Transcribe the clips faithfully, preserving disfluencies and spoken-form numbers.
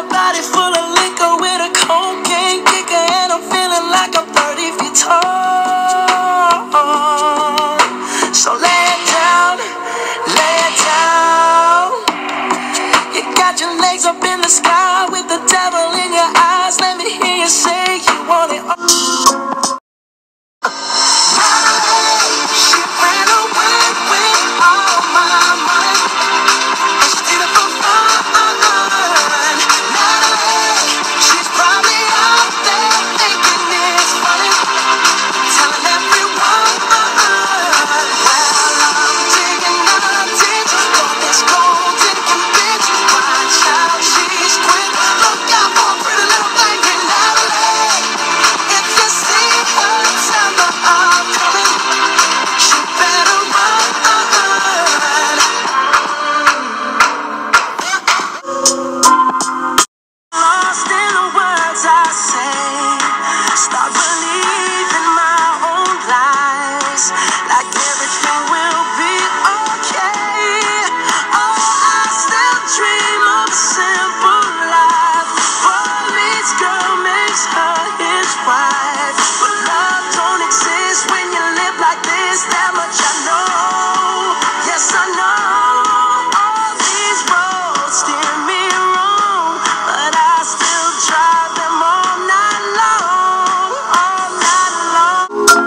a body full of liquor with a cocaine kicker, and I'm feeling like I'm thirty feet tall. So lay it down, lay it down. You got your legs up in the sky with the devil in your eyes. Let me hear you say you want it all. She ran away with all my money. She did it for fun. Natalie, she's probably out there thinking it's funny, telling everyone, well, I'm digging a ditch for this gold-digging bitch. Watch out, she's quick. Look out for a pretty little thing in Natalie. If you see her, tell her I'm coming. She better run. Lost in the words I say, start believing my own lies, like everything will be okay. Oh, I still dream of a simple life. Boy meets girl makes her his wife, but love don't exist when you live like this. That much I know. Yes, I know. All these roads steer me wrong, but I still drive them all night long, all night long.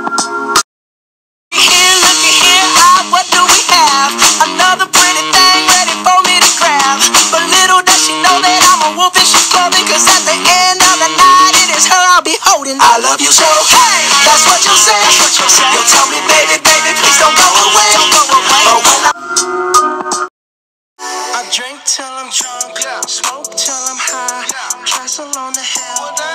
Here, looky here, ah, what do we have? Another pretty thing ready for me to grab. But little does she know that I'm a wolf in sheep's clothing, 'cause at the end of the night it is her I'll be holding. I love you so, hey, that's what you say. You tell me, baby, baby, please don't go away. But when I I drink till I'm drunk, smoke till I'm high, castle on the hill.